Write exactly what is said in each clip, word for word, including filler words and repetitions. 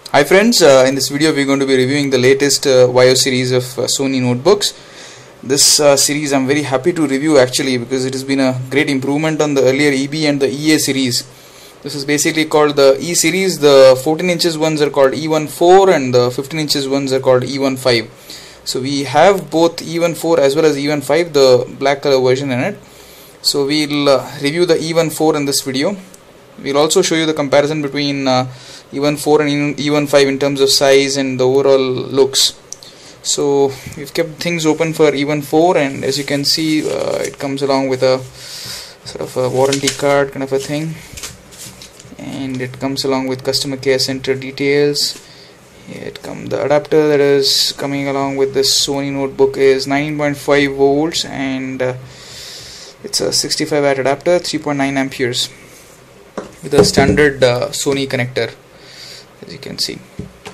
Hi friends, uh, in this video we're going to be reviewing the latest uh, Vaio series of uh, Sony notebooks. This uh, series I'm very happy to review actually because it has been a great improvement on the earlier E B and the E A series. This is basically called the E series. The fourteen inches ones are called E fourteen and the fifteen inches ones are called E fifteen. So we have both E fourteen as well as E fifteen, the black color version in it. So we'll uh, review the E fourteen in this video. We'll also show you the comparison between uh, E fourteen and E fifteen in terms of size and the overall looks. So we've kept things open for E fourteen, and as you can see uh, it comes along with a sort of a warranty card kind of a thing, and it comes along with customer care center details. It come the adapter that is coming along with this Sony notebook is nine point five volts, and uh, it's a sixty-five watt adapter, three point nine amperes, with a standard uh, Sony connector, as you can see.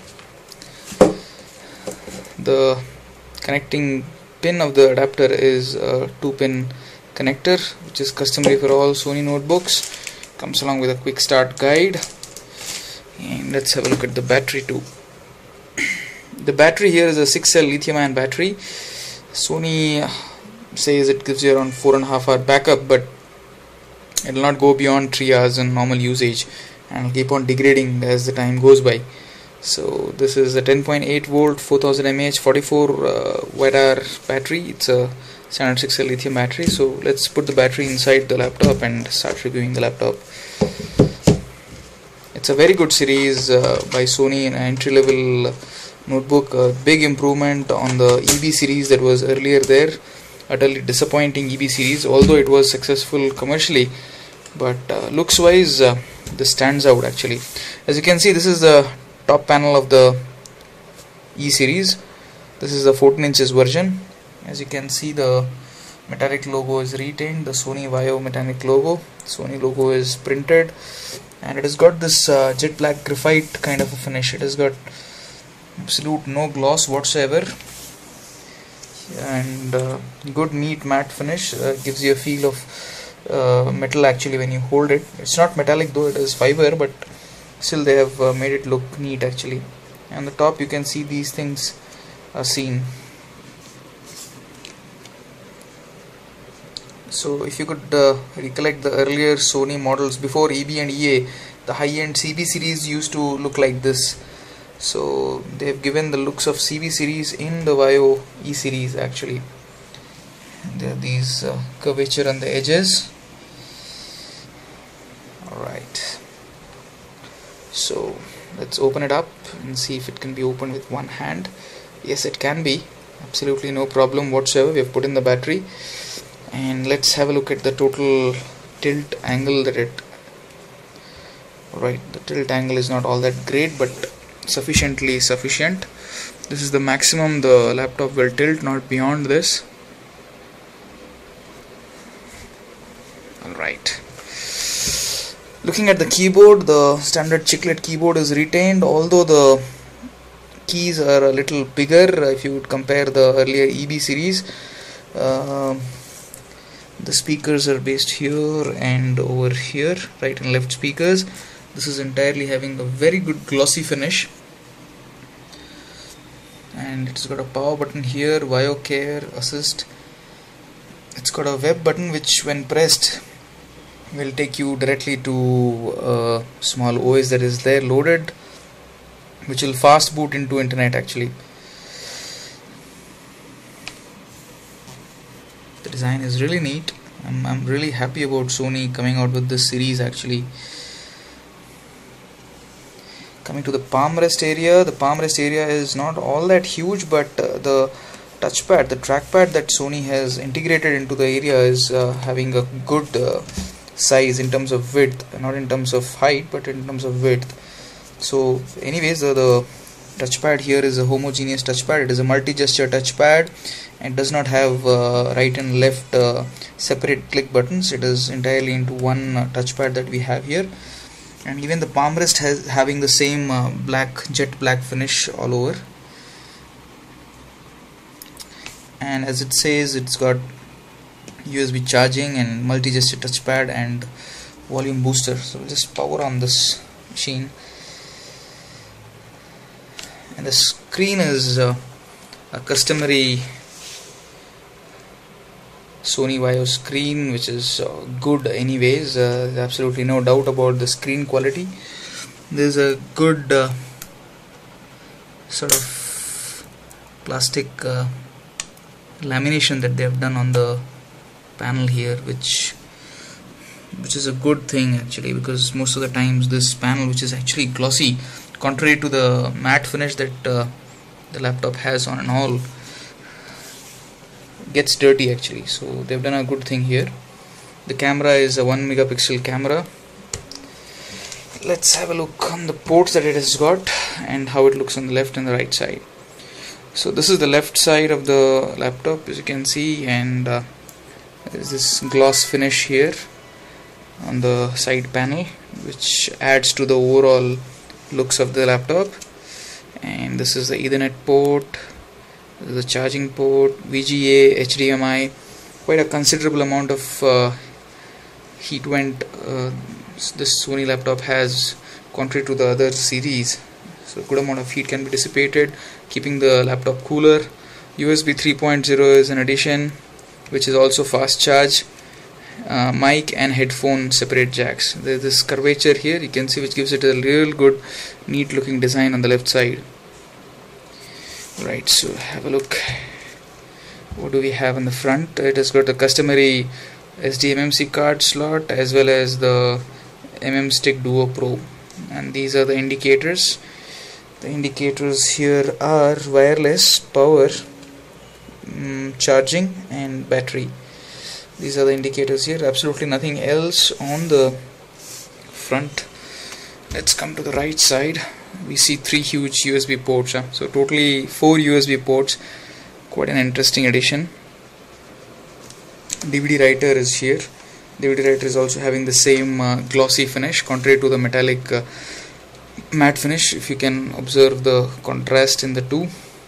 The connecting pin of the adapter is a two pin connector, which is customary for all Sony notebooks. Comes along with a quick start guide, and let's have a look at the battery too. The battery here is a six cell lithium ion battery. Sony says it gives you around four and a half hour backup, but it will not go beyond three hours in normal usage, and will keep on degrading as the time goes by. So this is a ten point eight volt, four thousand milliamp hour, forty-four uh, watt hour battery. It's a standard six cell lithium battery. So let's put the battery inside the laptop and start reviewing the laptop. It's a very good series uh, by Sony, an entry level notebook. A big improvement on the E B series that was earlier there. Utterly disappointing E B series, although it was successful commercially, but uh, looks wise uh, this stands out actually. As you can see, this is the top panel of the E series. This is the fourteen inches version. As you can see, the metallic logo is retained, the Sony Vaio metallic logo. Sony logo is printed, and it has got this uh, jet black graphite kind of a finish. It has got absolute no gloss whatsoever, and uh, good neat matte finish. Uh, gives you a feel of uh, metal actually when you hold it. It's not metallic though, it is fiber, but still they have uh, made it look neat actually. On the top you can see these things are seen. So if you could uh, recollect the earlier Sony models before E B and E A, the high-end C B series used to look like this. So they have given the looks of C B series in the Vaio E series actually. There are these uh, curvature on the edges. Alright, so let's open it up and see if it can be opened with one hand. Yes, it can be, absolutely no problem whatsoever. We have put in the battery, and let's have a look at the total tilt angle that it. Alright, the tilt angle is not all that great, but sufficiently sufficient. This is the maximum the laptop will tilt, not beyond this. Alright, looking at the keyboard, the standard chiclet keyboard is retained, although the keys are a little bigger if you would compare the earlier E B series. Uh, the speakers are based here and over here, right and left speakers. This is entirely having a very good glossy finish, and it's got a power button here, Vaio Care Assist. It's got a web button which when pressed will take you directly to a small O S that is there loaded, which will fast boot into internet actually. The design is really neat. I'm, I'm really happy about Sony coming out with this series actually. Coming to the palm rest area, the palm rest area is not all that huge, but uh, the touchpad, the trackpad that Sony has integrated into the area is uh, having a good uh, size in terms of width, not in terms of height but in terms of width. So anyways, uh, the touchpad here is a homogeneous touchpad. It is a multi-gesture touchpad and does not have uh, right and left uh, separate click buttons. It is entirely into one uh, touchpad that we have here. And even the palm rest has having the same uh, black jet black finish all over, and as it says, it's got U S B charging and multi-gesture touchpad and volume booster. So we'll just power on this machine. and the screen is uh, a customary Sony Vaio screen, which is uh, good anyways. Uh, there's absolutely no doubt about the screen quality. There's a good uh, sort of plastic uh, lamination that they have done on the panel here, which which is a good thing actually, because most of the times this panel, which is actually glossy, contrary to the matte finish that uh, the laptop has on and all, gets dirty actually. So they've done a good thing here. The camera is a one megapixel camera. Let's have a look on the ports that it has got and how it looks on the left and the right side. So this is the left side of the laptop, as you can see, and uh, there's this gloss finish here on the side panel, which adds to the overall looks of the laptop. And this is the Ethernet port, the charging port, V G A, H D M I. Quite a considerable amount of uh, heat vent uh, this Sony laptop has, contrary to the other series. So a good amount of heat can be dissipated, keeping the laptop cooler. U S B three point oh is an addition, which is also fast charge. Uh, mic and headphone separate jacks. There's this curvature here, you can see, which gives it a real good neat looking design on the left side. Right, so have a look. What do we have in the front? It has got a customary S D M M C card slot as well as the M M Stick Duo Pro, and these are the indicators. The indicators here are wireless, power, um, charging and battery. These are the indicators here, absolutely nothing else on the front. Let's come to the right side. We see three huge U S B ports, huh? So totally four U S B ports. Quite an interesting addition. D V D writer is here. D V D writer is also having the same uh, glossy finish, contrary to the metallic uh, matte finish, if you can observe the contrast in the two.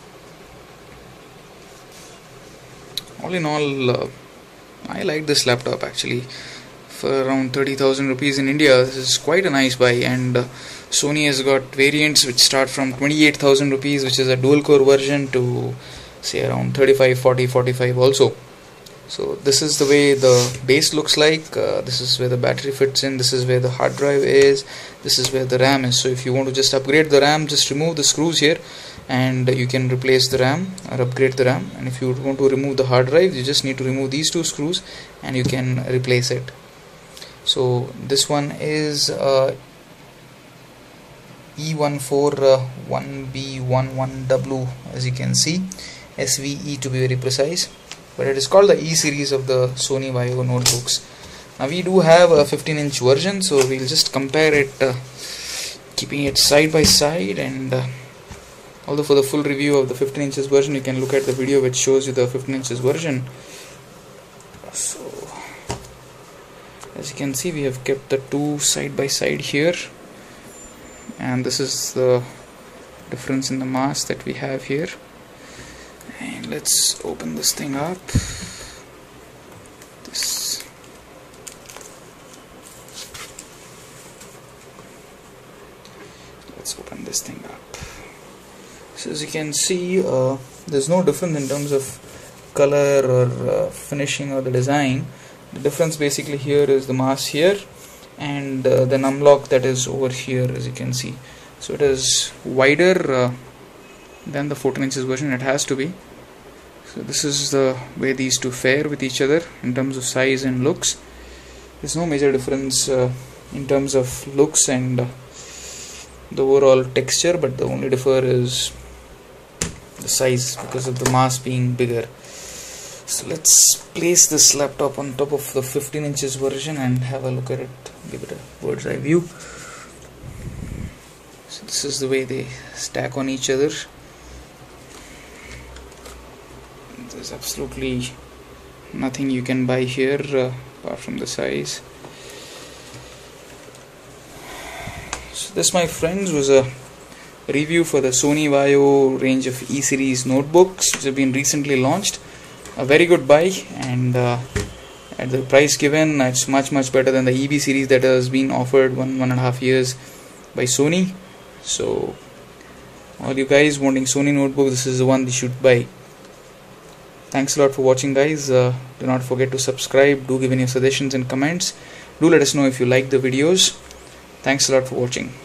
All in all, uh, I like this laptop actually. For around thirty thousand rupees in India, this is quite a nice buy. And uh, Sony has got variants which start from twenty-eight thousand rupees, which is a dual core version, to say around thirty-five, forty, forty-five also. So this is the way the base looks like. Uh, this is where the battery fits in. This is where the hard drive is. This is where the RAM is. So if you want to just upgrade the RAM, just remove the screws here and you can replace the RAM or upgrade the RAM. And if you want to remove the hard drive, you just need to remove these two screws and you can replace it. So this one is uh, E one four one B one one W, as you can see, S V E to be very precise, but it is called the E series of the Sony Vaio notebooks. Now we do have a fifteen inch version, so we'll just compare it, uh, keeping it side by side. And uh, although for the full review of the fifteen inches version, you can look at the video which shows you the fifteen inches version. So as you can see, we have kept the two side by side here, and this is the difference in the mass that we have here. And let's open this thing up. This let's open this thing up. So as you can see, uh, there's no difference in terms of color or uh, finishing or the design. The difference basically here is the mass here and uh, the numlock that is over here, as you can see. So it is wider uh, than the fourteen inches version. It has to be. So this is the way these two fare with each other in terms of size and looks. There's no major difference uh, in terms of looks and uh, the overall texture, but the only differ is the size because of the mass being bigger. So let's place this laptop on top of the fifteen inches version and have a look at it, give it a bird's eye view. So this is the way they stack on each other. There's absolutely nothing you can buy here uh, apart from the size. So this, my friends, was a review for the Sony Vaio range of E series notebooks which have been recently launched. A very good buy, and uh, at the price given, it's much much better than the E B series that has been offered one one and a half years by Sony. So All you guys wanting Sony notebook, this is the one you should buy. Thanks a lot for watching, guys. Uh, do not forget to subscribe. Do give any suggestions and comments. Do let us know if you like the videos. Thanks a lot for watching.